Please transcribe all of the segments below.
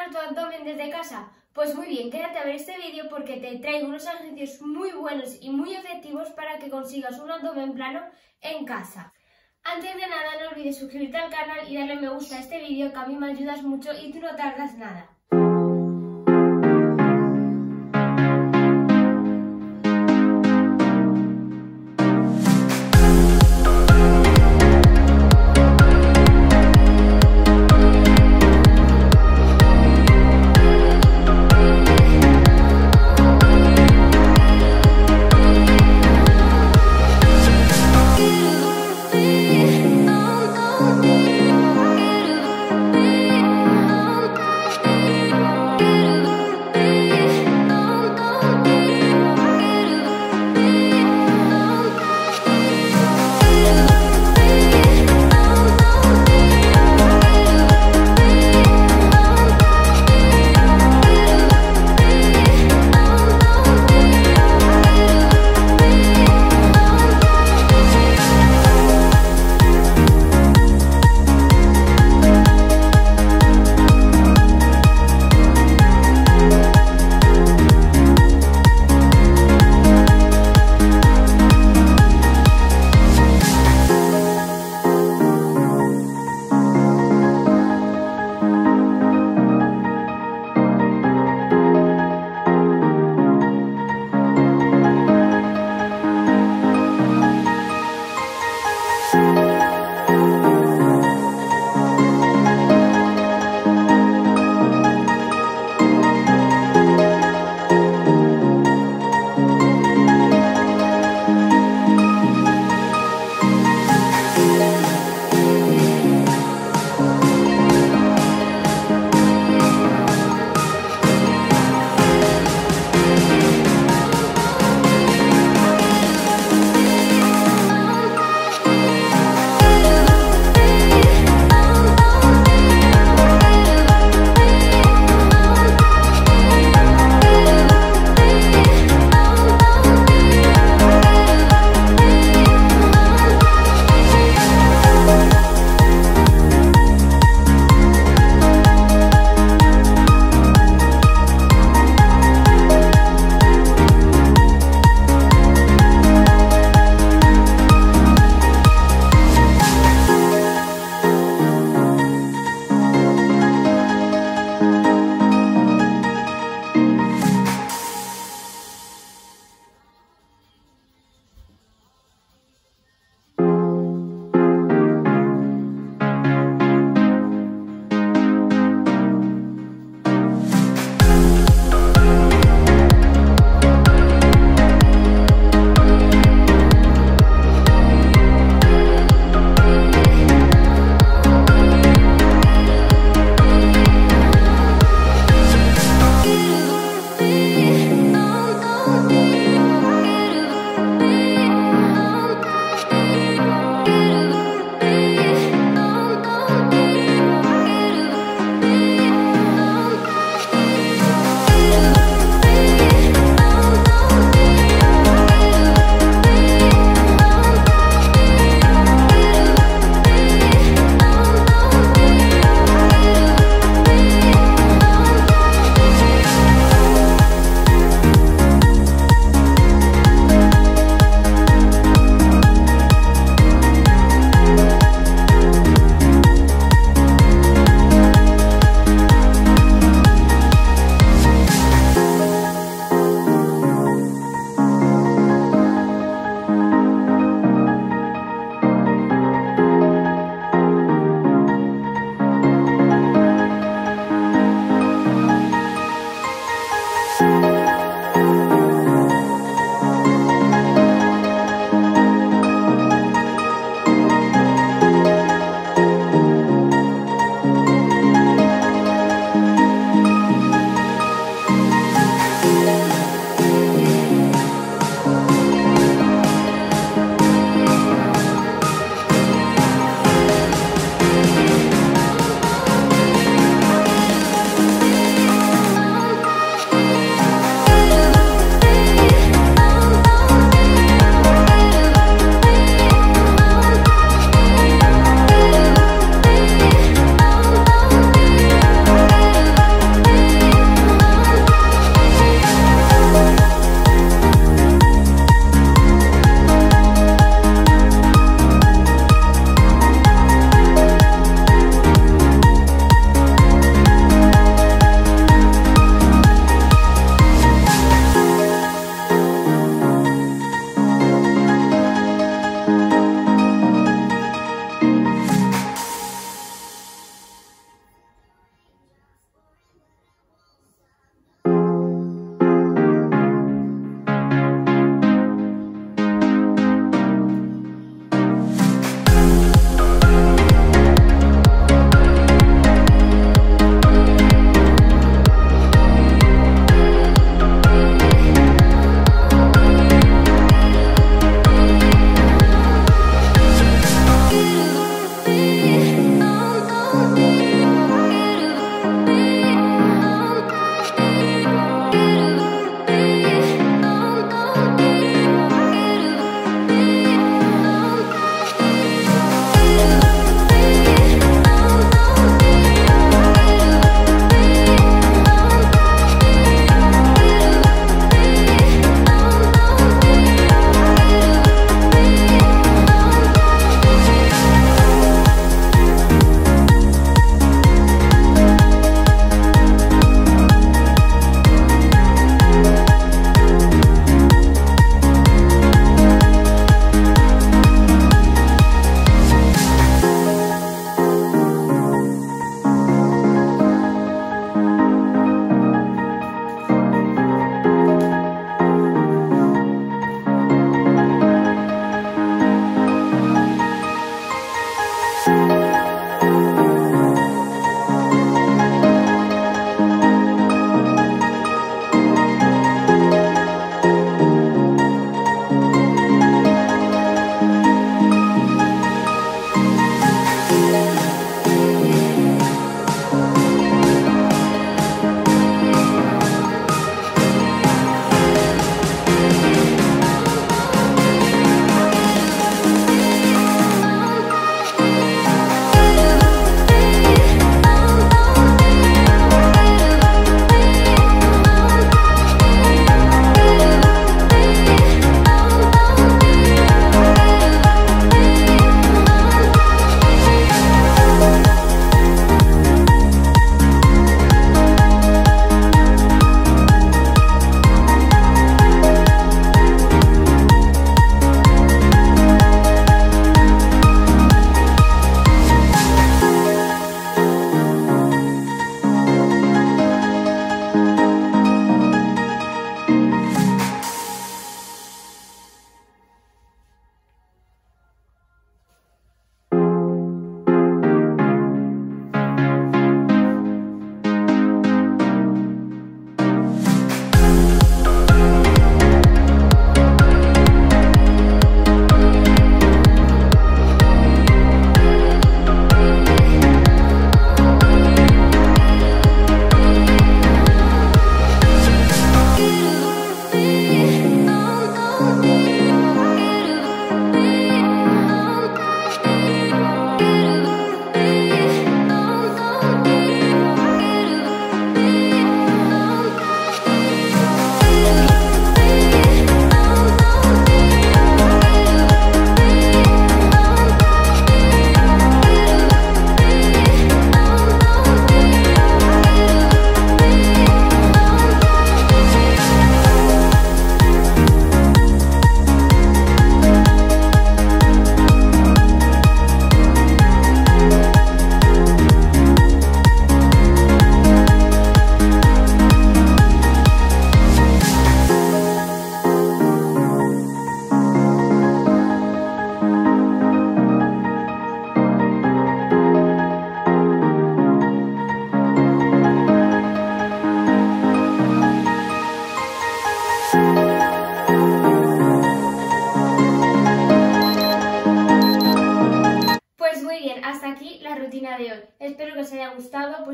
mejorar tu abdomen desde casa? Pues muy bien, quédate a ver este vídeo porque te traigo unos ejercicios muy buenos y muy efectivos para que consigas un abdomen plano en casa. Antes de nada, no olvides suscribirte al canal y darle me gusta a este vídeo, que a mí me ayudas mucho y tú no tardas nada.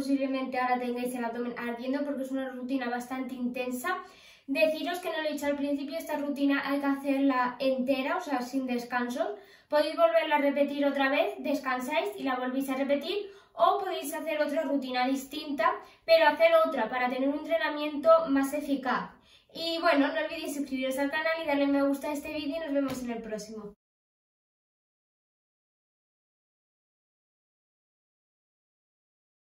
posiblemente ahora tengáis el abdomen ardiendo porque es una rutina bastante intensa. Deciros que no lo he dicho al principio, esta rutina hay que hacerla entera, o sea, sin descansos. Podéis volverla a repetir otra vez, descansáis y la volvéis a repetir, o podéis hacer otra rutina distinta, pero hacer otra para tener un entrenamiento más eficaz. Y bueno, no olvidéis suscribiros al canal y darle me gusta a este vídeo y nos vemos en el próximo.